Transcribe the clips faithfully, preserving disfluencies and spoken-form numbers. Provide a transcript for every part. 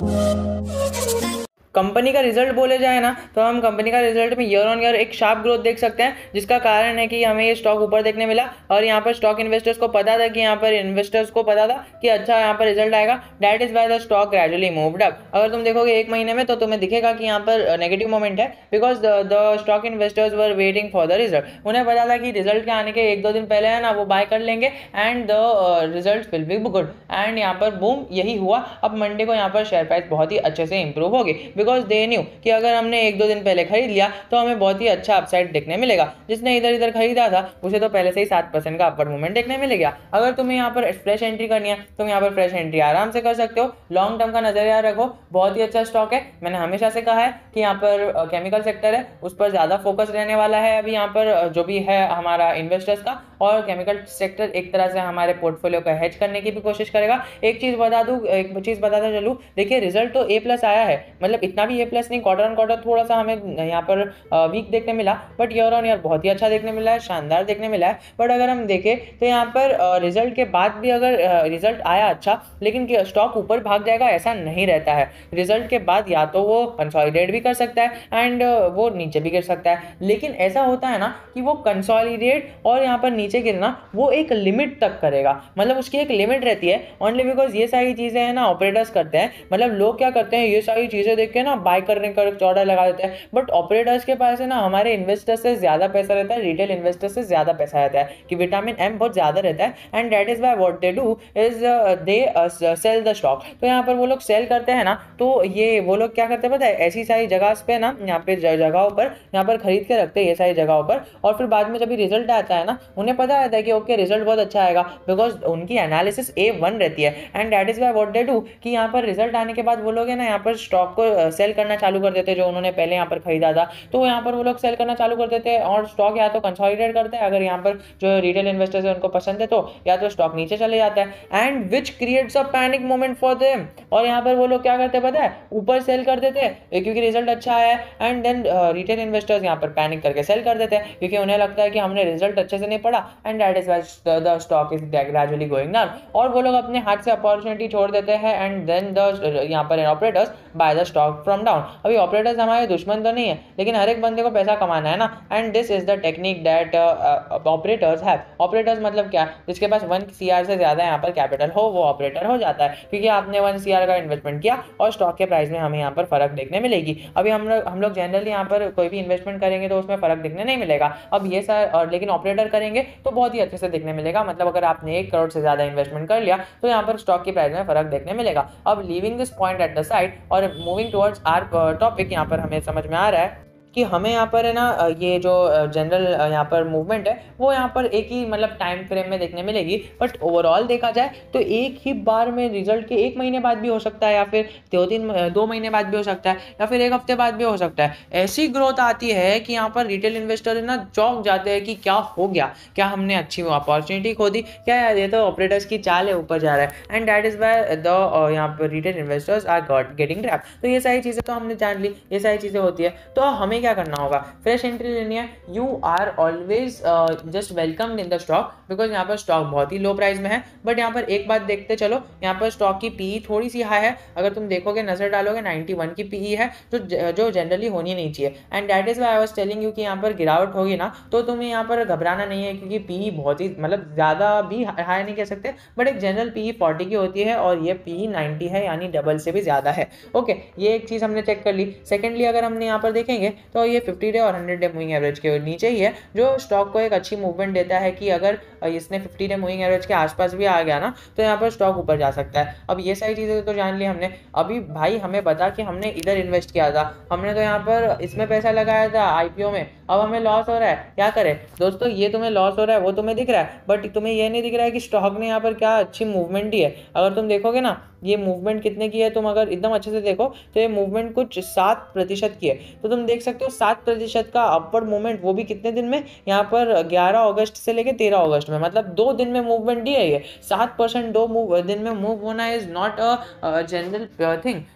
Company का result बोले जाए ना तो हम कंपनी का रिजल्ट में ईयर ऑन ईयर एक शार्प ग्रोथ देख सकते हैं, जिसका कारण है कि हमें ये स्टॉक ऊपर देखने मिला और यहाँ पर स्टॉक इन्वेस्टर्स को पता था कि यहाँ पर इन्वेस्टर्स को पता था कि अच्छा यहाँ पर रिजल्ट आएगा। That is why the stock gradually moved up. अगर तुम देखोगे एक महीने में तो तुम्हें दिखेगा कि यहाँ पर नेगेटिव मोमेंट है, because the stock investors were waiting for the result. उन्हें पता था कि रिजल्ट के आने के एक दो दिन पहले है ना वो बाय कर लेंगे and the result will be good, and यहाँ पर बूम यही हुआ। अब मंडे को यहाँ पर शेयर प्राइस बहुत ही अच्छे से इंप्रूव होगी, बिकॉज दे न्यू कि अगर हमने एक दो दिन पहले खरीद लिया तो हमें बहुत ही अच्छा अपसाइड देखने मिलेगा। जिसने इधर इधर खरीदा था उसे तो पहले से ही सात परसेंट का अपवर्ड मूवमेंट देखने मिलेगा। अगर तुम्हें यहाँ पर फ्रेश एंट्री करनी है तुम यहाँ पर फ्रेश एंट्री आराम से कर सकते हो। लॉन्ग टर्म का नजरिया रखो, बहुत ही अच्छा स्टॉक है। मैंने हमेशा से कहा है कि यहाँ पर केमिकल सेक्टर है उस पर ज्यादा फोकस रहने वाला है अभी यहाँ पर जो भी है हमारा इन्वेस्टर्स का, और केमिकल सेक्टर एक तरह से हमारे पोर्टफोलियो का हेज करने की भी कोशिश करेगा। एक चीज बता दूं एक चीज बताता चलूं, देखिए रिजल्ट तो ए प्लस आया है, मतलब इतना भी ए प्लस नहीं, क्वार्टर ऑन क्वार्टर थोड़ा सा हमें यहाँ पर वीक देखने मिला, बट ईयर ऑन ईयर बहुत ही अच्छा देखने मिला है, शानदार देखने मिला है। बट अगर हम देखें तो यहाँ पर रिजल्ट के बाद भी अगर रिजल्ट आया अच्छा लेकिन स्टॉक ऊपर भाग जाएगा ऐसा नहीं रहता है। रिजल्ट के बाद या तो वो कंसोलिडेट भी कर सकता है एंड वो नीचे भी गिर सकता है, लेकिन ऐसा होता है ना कि वो कंसोलिडेट और यहाँ पर नीचे गिरना वो एक लिमिट तक करेगा, मतलब उसकी एक लिमिट रहती है। ओनली बिकॉज ये सारी चीजें है ना ऑपरेटर्स करते हैं, मतलब लोग क्या करते हैं ये सारी चीजें देख के ना बाय करने का ऑर्डर लगा देते हैं, बट ऑपरेटर्स के पास है ना हमारे इन्वेस्टर्स से ज्यादा पैसा रहता है, रिटेल इन्वेस्टर्स से ज्यादा पैसा रहता है कि विटामिन एम बहुत ज्यादा रहता है, and that is why what they do is they sell the stock. तो यहाँ पर वो लोग सेल करते हैं ना, तो ये वो लोग क्या करते हैं पता है, ऐसी सारी जगह पे ना यहाँ पे जगहों पर यहाँ पर खरीद के रखते हैं ये सारी जगहों पर, और फिर बाद में जब रिजल्ट आता है ना उन्हें पता रहता है कि ओके रिजल्ट बहुत अच्छा आएगा, बिकॉज उनकी एनालिसिस ए वन रहती है, and that is why what they do कि यहाँ पर रिजल्ट आने के बाद वो लोग है ना यहाँ पर स्टॉक को सेल करना चालू कर देते हैं जो उन्होंने पहले यहाँ पर खरीदा था। तो यहाँ पर वो लोग सेल करना चालू कर देते हैं और स्टॉक या तो कंसोलिडेट करते हैं, अगर यहाँ पर जो रिटेल इन्वेस्टर्स है उनको पसंद है तो, या तो स्टॉक नीचे चले जाता है, and which creates a panic moment for them. और यहाँ पर वो लोग क्या करते हैं पता है, ऊपर सेल कर देते हैं क्योंकि रिजल्ट अच्छा आया है, एंड देन रिटेल इन्वेस्टर्स यहाँ पर पैनिक करके सेल कर देते हैं क्योंकि उन्हें लगता है कि हमने रिजल्ट अच्छे से नहीं पढ़ा, and that is why the stock is gradually going down, और वो लोग अपने हाथ से अपॉर्चुनिटी छोड़ देते हैं, एंड देन द यहाँ पर operators buy the stock from down. अभी ऑपरेटर्स हमारे दुश्मन तो नहीं है, लेकिन हर एक बंदे को पैसा कमाना है ना, and this is the technique that operators have. Operators मतलब क्या, जिसके पास वन सीआर से ज्यादा यहाँ पर कैपिटल हो वो ऑपरेटर हो जाता है, क्योंकि आपने वन सीआर का इन्वेस्टमेंट किया और स्टॉक के प्राइस में हमें यहाँ पर फर्क देखने मिलेगी। अभी हम लोग हम लोग जनरली यहाँ पर कोई भी इन्वेस्टमेंट करेंगे तो उसमें फर्क देखने नहीं मिलेगा। अब ये सर और लेकिन ऑपरेटर करेंगे तो बहुत ही अच्छे से देखने मिलेगा, मतलब अगर आपने एक करोड़ से ज्यादा इन्वेस्टमेंट कर लिया तो यहाँ पर स्टॉक की प्राइस में फर्क देखने मिलेगा। अब leaving this point at the side और मूविंग टुवर्ड्स आवर टॉपिक, यहाँ पर हमें समझ में आ रहा है कि हमें यहाँ पर है ना ये जो जनरल यहाँ पर मूवमेंट है वो यहाँ पर एक ही मतलब टाइम फ्रेम में देखने मिलेगी, बट ओवरऑल देखा जाए तो एक ही बार में रिजल्ट के एक महीने बाद भी हो सकता है, या फिर दो तीन दो महीने बाद भी हो सकता है, या फिर एक हफ्ते बाद भी हो सकता है। ऐसी ग्रोथ आती है कि यहाँ पर रिटेल इन्वेस्टर ना चौंक जाते हैं कि क्या हो गया, क्या हमने अच्छी अपॉर्चुनिटी खो दी क्या, यार ये तो ऑपरेटर्स की चाल है ऊपर जा रहा है, and that is why the यहाँ पर retail investors are got getting trap. तो ये सारी चीज़ें तो हमने जान ली, ये सारी चीज़ें होती है, तो हमें क्या करना होगा, फ्रेश एंट्री लेनी है। You are always just welcome in the stock, because यहाँ पर स्टॉक बहुत ही लो प्राइस में है, बट यहाँ पर एक बात देखते चलो, यहाँ पर स्टॉक की पीई थोड़ी सी हाई है, अगर तुम देखोगे नजर डालोगे इक्यानवे की पीई है जो जो जनरली होनी नहीं चाहिए, and that is why I was telling you कि यहाँ पर गिरावट होगी ना तो तुम्हें यहाँ पर घबराना नहीं है, क्योंकि पीई बहुत ही मतलब ज्यादा भी हाई नहीं कह सकते, बट एक जनरल पीई चालीस की होती है और ये पीई नब्बे है, यानी डबल से भी ज्यादा है। ओके, ये एक चीज हमने चेक कर ली। सेकेंडली अगर हमने यहाँ पर देखेंगे तो ये फिफ्टी डे और हंड्रेड डे मूविंग एवरेज के नीचे ही है, जो स्टॉक को एक अच्छी मूवमेंट देता है कि अगर इसने फिफ्टी डे मूविंग एवरेज के आसपास भी आ गया ना तो यहाँ पर स्टॉक ऊपर जा सकता है। अब ये सारी चीजें तो जान ली हमने। अभी भाई हमें बता कि हमने इधर इन्वेस्ट किया था, हमने तो यहाँ पर इसमें पैसा लगाया था आईपीओ में, अब हमें लॉस हो रहा है, क्या करें दोस्तों। ये तुम्हें लॉस हो रहा है वो तुम्हें दिख रहा है, बट तुम्हें ये नहीं दिख रहा है कि स्टॉक ने यहाँ पर क्या अच्छी मूवमेंट दी है। अगर तुम देखोगे ना ये मूवमेंट कितने की है, तुम अगर एकदम अच्छे से देखो तो ये मूवमेंट कुछ सात प्रतिशत की है, तो तुम देख सकते हो सात प्रतिशत का अपवर्ड मूवमेंट, वो भी कितने दिन में, यहाँ पर ग्यारह अगस्त से लेकर तेरह अगस्त में, मतलब दो दिन में मूवमेंट दी है। ये सात परसेंट दो दिन में मूव होना is not a general thing.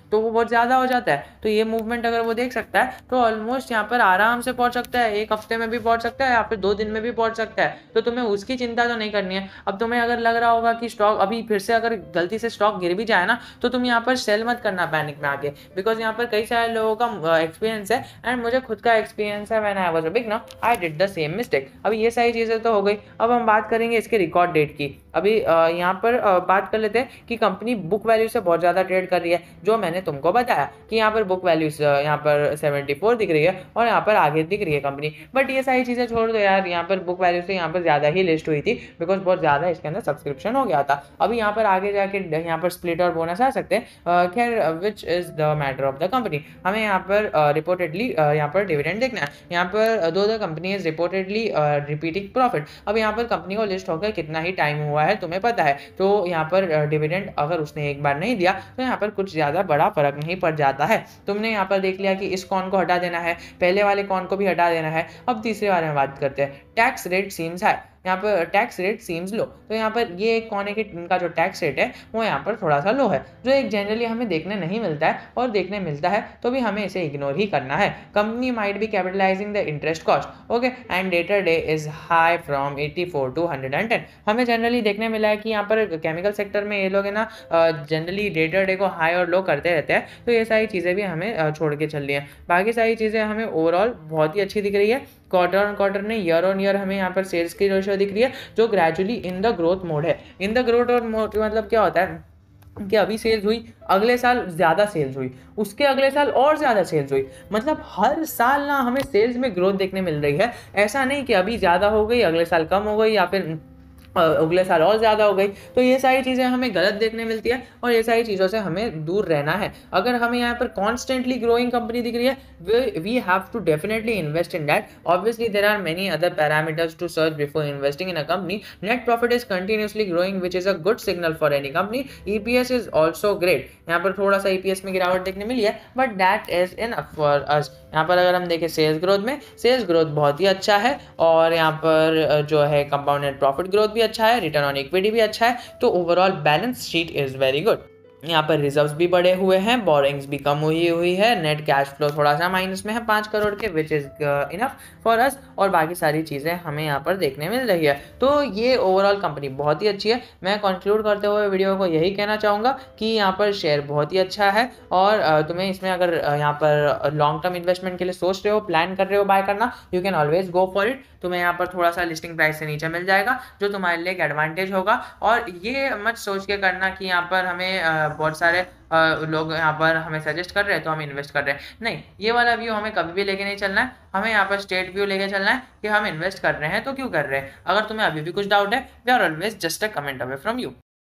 तो वो बहुत ज़्यादा हो जाता है। तो ये मूवमेंट अगर वो देख सकता है तो ऑलमोस्ट यहाँ पर आराम से पहुंच सकता है, एक हफ्ते में भी पहुंच सकता है या फिर दो दिन में भी पहुंच सकता है। तो तुम्हें उसकी चिंता तो नहीं करनी है। अब तुम्हें अगर लग रहा होगा कि स्टॉक अभी फिर से अगर गलती से स्टॉक गिर भी जाए ना, तो तुम यहाँ पर सेल मत करना पैनिक में आके, बिकॉज यहाँ पर कई सारे लोगों का एक्सपीरियंस है एंड मुझे खुद का एक्सपीरियंस है। When I was a beginner I did the same mistake. अब ये सारी चीज़ें तो हो गई। अब हम बात करेंगे इसके रिकॉर्ड डेट की। अभी यहाँ पर बात कर लेते हैं कि कंपनी बुक वैल्यू से बहुत ज़्यादा ट्रेड कर रही है, जो मैंने तुमको बताया कि यहाँ पर बुक वैल्यू यहाँ पर सेवेंटी फोर दिख रही है और यहाँ पर आगे दिख रही है कंपनी। बट ये सारी चीज़ें छोड़ दो यार, यहाँ पर बुक वैल्यू से यहाँ पर ज़्यादा ही लिस्ट हुई थी, बिकॉज बहुत ज़्यादा इसके अंदर सब्सक्रिप्शन हो गया था। अभी यहाँ पर आगे जाके यहाँ पर स्प्लिट और बोनस आ सकते हैं, खैर which is the matter of the company. हमें यहाँ पर रिपोर्टेडली यहाँ पर डिविडेंड देखना है। यहाँ पर though the company is reportedly repeating profit. अब यहाँ पर कंपनी को लिस्ट होकर कितना ही टाइम हुआ है तुम्हें पता है, तो यहाँ पर डिविडेंड अगर उसने एक बार नहीं दिया तो यहाँ पर कुछ ज़्यादा बड़ा फर्क नहीं पड़ जाता है। तुमने यहाँ पर देख लिया कि इस कॉन को हटा देना है, पहले वाले कॉन को भी हटा देना है। अब तीसरे बारे में बात करते हैं। टैक्स रेट सीम्स हाई, यहाँ पर टैक्स रेट सीम्स लो। तो यहाँ पर ये एक कौन है कि इनका जो टैक्स रेट है वो यहाँ पर थोड़ा सा लो है, जो एक जनरली हमें देखने नहीं मिलता है, और देखने मिलता है तो भी हमें इसे इग्नोर ही करना है। Company might be capitalising the interest cost, okay, and debtor day is high from eighty four to hundred and ten. हमें जनरली देखने मिला है कि यहाँ पर केमिकल सेक्टर में ये लोग है ना जनरली डेटर डे को हाई और लो करते रहते हैं। तो ये सारी चीज़ें भी हमें छोड़ के चल रही हैं। बाकी सारी चीज़ें हमें ओवरऑल बहुत ही अच्छी दिख रही है। क्वार्टर ऑन क्वार्टर नहीं, ईयर ऑन ईयर हमें यहाँ पर सेल्स की रेशियो दिख रही है जो gradually in the growth mode है। इन द ग्रोथ मोड मतलब क्या होता है कि अभी सेल्स हुई, अगले साल ज़्यादा सेल्स हुई, उसके अगले साल और ज़्यादा सेल्स हुई, मतलब हर साल ना हमें सेल्स में ग्रोथ देखने मिल रही है। ऐसा नहीं कि अभी ज़्यादा हो गई अगले साल कम हो गई या फिर अगले साल और ज़्यादा हो गई। तो ये सारी चीज़ें हमें गलत देखने मिलती है और ये सारी चीज़ों से हमें दूर रहना है। अगर हमें यहाँ पर कॉन्स्टेंटली ग्रोइंग कंपनी दिख रही है, we have to definitely invest in that. Obviously there are many other parameters to search before investing in a company. Net profit is continuously growing which is a good signal for any company. EPS is also great. यहाँ पर थोड़ा सा EPS में गिरावट देखने मिली है, but that is enough for us. यहाँ पर अगर हम देखें सेल्स ग्रोथ में, सेल्स ग्रोथ बहुत ही अच्छा है और यहाँ पर जो है कंपाउंडेड प्रॉफिट ग्रोथ भी अच्छा है, रिटर्न ऑन इक्विटी भी अच्छा है। तो overall balance sheet is very good. यहाँ पर रिजर्व्स भी बढ़े हुए हैं, बोरिंग्स भी कम हुई हुई है, नेट कैश फ्लो थोड़ा सा माइनस में है पाँच करोड़ के, which is enough for us, और बाकी सारी चीज़ें हमें यहाँ पर देखने मिल रही है। तो ये ओवरऑल कंपनी बहुत ही अच्छी है। मैं कंक्लूड करते हुए वीडियो को यही कहना चाहूँगा कि यहाँ पर शेयर बहुत ही अच्छा है और तुम्हें इसमें अगर यहाँ पर लॉन्ग टर्म इन्वेस्टमेंट के लिए सोच रहे हो, प्लान कर रहे हो बाय करना, you can always go for it. तुम्हें यहाँ पर थोड़ा सा लिस्टिंग प्राइस से नीचे मिल जाएगा, जो तुम्हारे लिए एक एडवांटेज होगा। और ये मत सोच के करना कि यहाँ पर हमें बहुत सारे लोग यहाँ पर हमें सजेस्ट कर रहे हैं तो हम इन्वेस्ट कर रहे हैं, नहीं, ये वाला व्यू हमें कभी भी लेके नहीं चलना है। हमें यहाँ पर स्टेट व्यू लेके चलना है कि हम इन्वेस्ट कर रहे हैं तो क्यों कर रहे हैं। अगर तुम्हें अभी भी कुछ डाउट है, we are always just a comment away from you.